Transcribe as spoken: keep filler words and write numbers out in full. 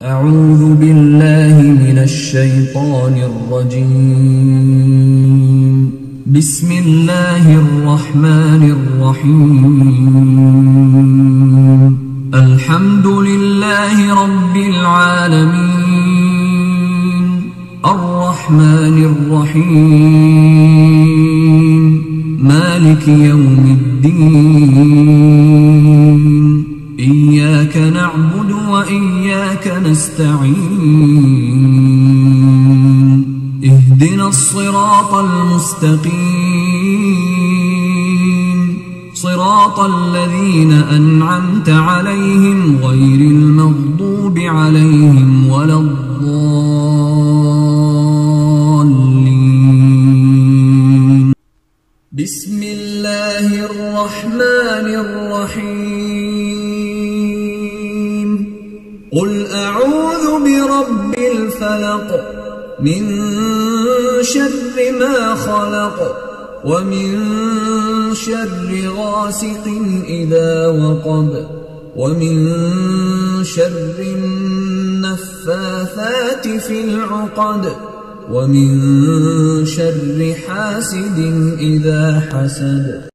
أعوذ بالله من الشيطان الرجيم. بسم الله الرحمن الرحيم. الحمد لله رب العالمين الرحمن الرحيم مالك يوم الدين. إياك نعبد وإياك نستعين. اهدنا الصراط المستقيم صراط الذين أنعمت عليهم غير المغضوب عليهم ولا الضالين. بسم الله الرحمن الرحيم. قل أعوذ برب الفلق من شر ما خلق ومن شر غاسق إذا وقب ومن شر النفاثات في العقد ومن شر حاسد إذا حسد.